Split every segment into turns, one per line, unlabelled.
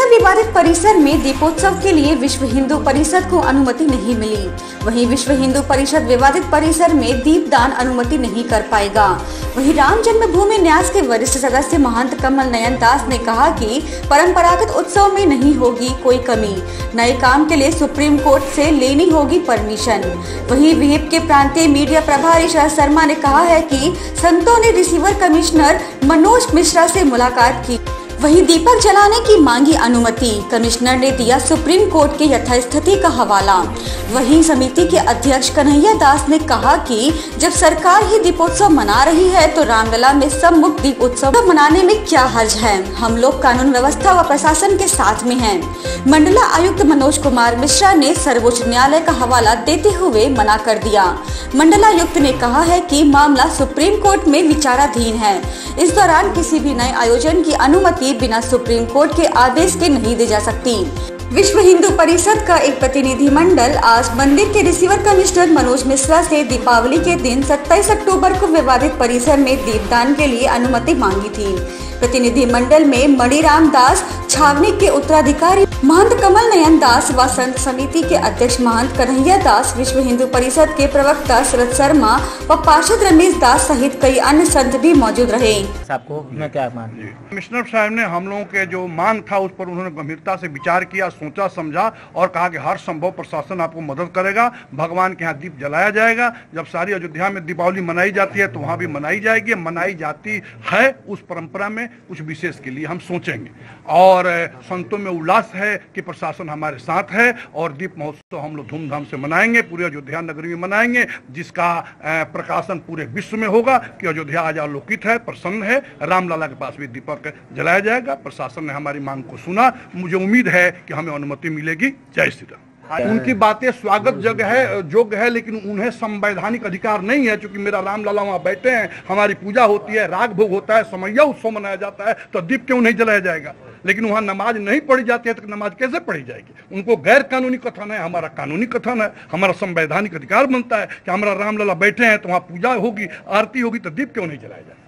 विवादित परिसर में दीपोत्सव के लिए विश्व हिंदू परिषद को अनुमति नहीं मिली। वहीं विश्व हिंदू परिषद विवादित परिसर में दीपदान अनुमति नहीं कर पाएगा। वहीं राम जन्मभूमि न्यास के वरिष्ठ सदस्य महंत कमल नयन दास ने कहा कि परंपरागत उत्सव में नहीं होगी कोई कमी, नए काम के लिए सुप्रीम कोर्ट से लेनी होगी परमिशन। वहीं विहिप के प्रांतीय मीडिया प्रभारी शरद शर्मा ने कहा है कि संतों ने रिसीवर कमिश्नर मनोज मिश्रा से मुलाकात की। वहीं दीपक जलाने की मांगी अनुमति, कमिश्नर ने दिया सुप्रीम कोर्ट के यथास्थिति का हवाला। वहीं समिति के अध्यक्ष कन्हैया दास ने कहा कि जब सरकार ही दीपोत्सव मना रही है तो रामलला में सब मुक्त दीप उत्सव मनाने में क्या हर्ज है। हम लोग कानून व्यवस्था व प्रशासन के साथ में हैं। मंडला आयुक्त मनोज कुमार मिश्रा ने सर्वोच्च न्यायालय का हवाला देते हुए मना कर दिया। मंडलायुक्त ने कहा है कि मामला सुप्रीम कोर्ट में विचाराधीन है। इस दौरान किसी भी नए आयोजन की अनुमति बिना सुप्रीम कोर्ट के आदेश के नहीं दी जा सकती। विश्व हिंदू परिषद का एक प्रतिनिधिमंडल आज मंदिर के रिसीवर कमिश्नर मनोज मिश्रा से दीपावली के दिन 27 अक्टूबर को विवादित परिसर में दीपदान के लिए अनुमति मांगी थी। प्रतिनिधिमंडल में मणिराम दास छावनी के उत्तराधिकारी महंत कमल नयन दास व संत समिति के अध्यक्ष महंत कन्हैया दास, विश्व हिंदू परिषद के प्रवक्ता शरद शर्मा व पार्षद रमेश दास सहित कई अन्य संत भी मौजूद रहे।
आपको मैं क्या मान
कमिश्नर साहब ने हम लोगों के जो मांग था उस पर उन्होंने गंभीरता से विचार किया, सोचा समझा और कहा कि हर संभव प्रशासन आपको मदद करेगा। भगवान के यहाँ दीप जलाया जाएगा। जब सारी अयोध्या में दीपावली मनाई जाती है तो वहाँ भी मनाई जाएगी। मनाई जाती है उस परंपरा में कुछ विशेष के लिए हम सोचेंगे और संतों में उल्लास है कि प्रशासन हमारे साथ है और दीप महोत्सव हम लोग धूमधाम से मनाएंगे, पूरे अयोध्या नगरी में मनाएंगे, जिसका प्रकाशन पूरे विश्व में होगा कि अयोध्या आज आलोकित है, प्रसन्न है। रामलला के पास भी दीपक जलाया जाएगा। प्रशासन ने हमारी मांग को सुना। मुझे उम्मीद है कि हमें अनुमति मिलेगी। जय श्री राम। उनकी बातें स्वागत योग्य है, लेकिन उन्हें संवैधानिक अधिकार नहीं है। क्योंकि मेरा रामलला वहाँ बैठे हैं, हमारी पूजा होती है, राग भोग होता है, समैया उत्सव मनाया जाता है, तो दीप क्यों नहीं जलाया जाएगा। लेकिन वहाँ नमाज नहीं पढ़ी जाती है तो नमाज कैसे पढ़ी जाएगी। उनको गैर कानूनी कथन है, हमारा कानूनी कथन है। हमारा संवैधानिक अधिकार बनता है कि हमारा रामलला बैठे हैं तो वहाँ पूजा होगी, आरती होगी, तो दीप क्यों नहीं जलाया जाएगा।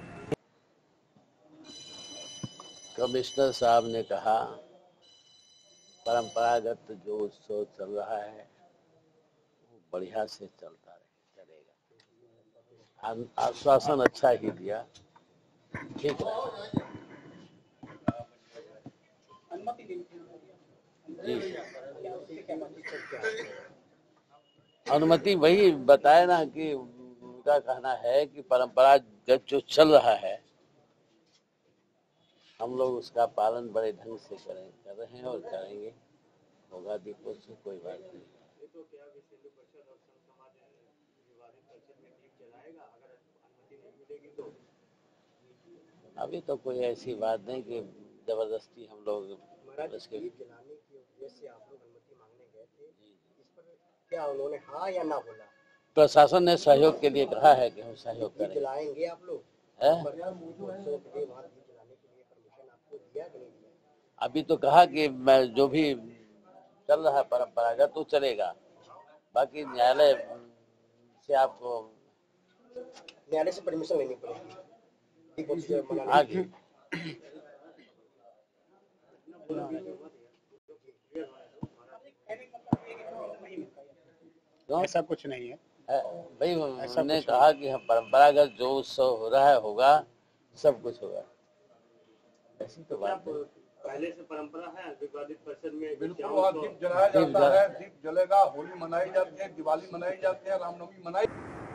कमिश्नर साहब ने कहा परंपरागत जो उत्सव चल रहा है वो बढ़िया से चलेगा। आश्वासन अच्छा ही दिया, ठीक है जी। अनुमति वही बताया ना कि उनका कहना है कि परंपरागत जो चल रहा है हम लोग उसका पालन बड़े ढंग से कर रहे हैं और करेंगे। होगा दीपोत्सव, कोई बात नहीं। अभी तो कोई ऐसी बात नहीं कि जबरदस्ती हम लोग उसके
जलाने की उद्देश्य से आप लोग अनुमति मांगने गए थे। इस पर क्या उन्होंने हाँ या ना बोला?
प्रशासन ने सहयोग के लिए कहा है कि हम सहयोग करेंगे।
जलाएंगे आप लोग?
अभी तो कहा कि मैं जो भी चल रहा है परंपरागत तो चलेगा, बाकी न्यायालय से आपको
न्यायालय से परमिशन लेनी पड़ेगी
आगे।
ऐसा कुछ नहीं है
भाई, हमने कहा कि हम परंपरागत जो उत्सव हो रहा है होगा, सब कुछ होगा। ऐसी तो बात है।
पहले से परंपरा है विवादित परिसर में
बिल्कुल दीप जलाया जाता है, दीप जलेगा, होली मनाई जाती है, दिवाली मनाई जाती है, रामनवमी मनाई।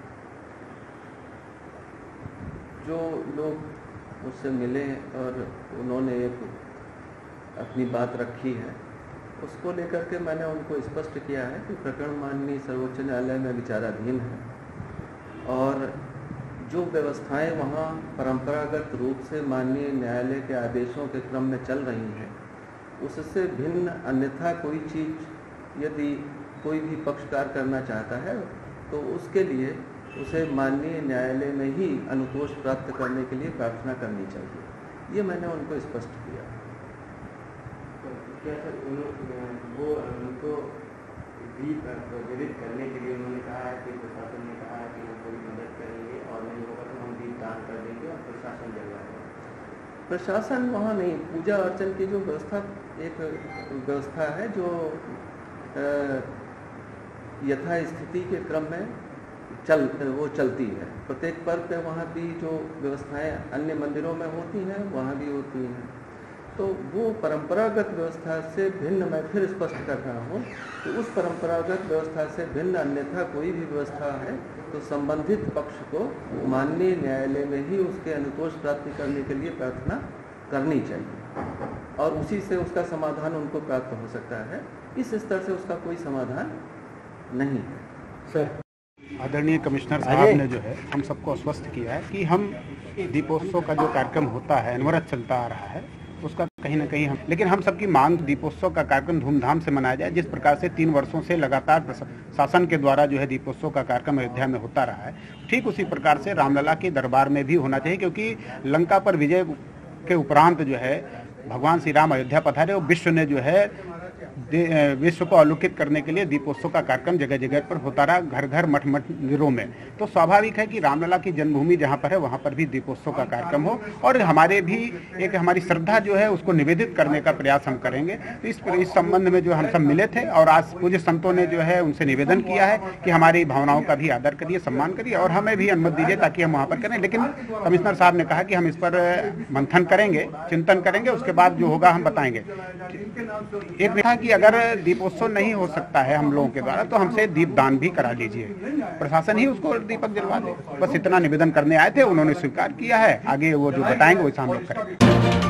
जो लोग मुझसे मिले और उन्होंने एक अपनी बात रखी है, उसको लेकर के मैंने उनको स्पष्ट किया है कि प्रकरण माननीय सर्वोच्च न्यायालय में विचाराधीन है और जो व्यवस्थाएं वहाँ परंपरागत रूप से माननीय न्यायालय के आदेशों के क्रम में चल रही हैं, उससे भिन्न अन्यथा कोई चीज़ यदि कोई भी पक्षकार करना चाहता है तो उसके लिए उसे माननीय न्यायालय में ही अनुतोष प्राप्त करने के लिए प्रार्थना करनी चाहिए। ये मैंने उनको स्पष्ट किया।
क्या सर वो उनको भी प्रेरित करने के लिए उन्होंने कहा है कि प्रशासन ने कहा है कि हम कोई मदद करेंगे और नहीं होगा तो हम दीप दान कर देंगे और प्रशासन जलवाएगा।
प्रशासन वहाँ नहीं, पूजा अर्चन की जो व्यवस्था एक व्यवस्था है जो यथास्थिति के क्रम में चलती है। प्रत्येक पर्व पे वहाँ भी जो व्यवस्थाएं अन्य मंदिरों में होती हैं वहाँ भी होती हैं। तो वो परंपरागत व्यवस्था से भिन्न, मैं फिर स्पष्ट कर रहा हूँ कि उस परंपरागत व्यवस्था से भिन्न अन्यथा कोई भी व्यवस्था है तो संबंधित पक्ष को माननीय न्यायालय में ही उसके अनुतोष प्राप्ति करने के लिए प्रार्थना करनी चाहिए और उसी से उसका समाधान उनको प्राप्त हो सकता है। इस स्तर से उसका कोई समाधान नहीं है।
सर,
आदरणीय कमिश्नर साहब ने जो है हम सबको आश्वस्त किया है कि हम दीपोत्सव का जो कार्यक्रम होता है अनवरत चलता आ रहा है उसका कहीं ना कहीं लेकिन हम सबकी मांग दीपोत्सव का कार्यक्रम धूमधाम से मनाया जाए। जिस प्रकार से 3 वर्षों से लगातार शासन के द्वारा जो है दीपोत्सव का कार्यक्रम अयोध्या में होता रहा है, ठीक उसी प्रकार से रामलला के दरबार में भी होना चाहिए, क्योंकि लंका पर विजय के उपरांत जो है भगवान श्री राम अयोध्या पधारे और विश्व ने जो है विश्व को आलोकित करने के लिए दीपोत्सव का कार्यक्रम जगह जगह पर होता रहा, घर घर मठ मंदिरों में। तो स्वाभाविक है कि रामलला की जन्मभूमि जहाँ पर है वहाँ पर भी दीपोत्सव का कार्यक्रम हो और हमारे भी एक हमारी श्रद्धा जो है उसको निवेदित करने का प्रयास हम करेंगे। तो इस संबंध में जो हम सब मिले थे और आज पूज्य संतों ने जो है उनसे निवेदन किया है कि हमारी भावनाओं का भी आदर करिए, सम्मान करिए और हमें भी अनुमति दीजिए ताकि हम वहाँ पर करें। लेकिन कमिश्नर साहब ने कहा कि हम इस पर मंथन करेंगे, चिंतन करेंगे, उसके बाद जो होगा हम बताएंगे। एक था कि अगर दीपोत्सव नहीं हो सकता है हम लोगों के द्वारा तो हमसे दीपदान भी करा लीजिए, प्रशासन ही उसको दीपक जलवा दे। बस इतना निवेदन करने आए थे, उन्होंने स्वीकार किया है, आगे वो जो बताएंगे वैसा हम लोग करेंगे।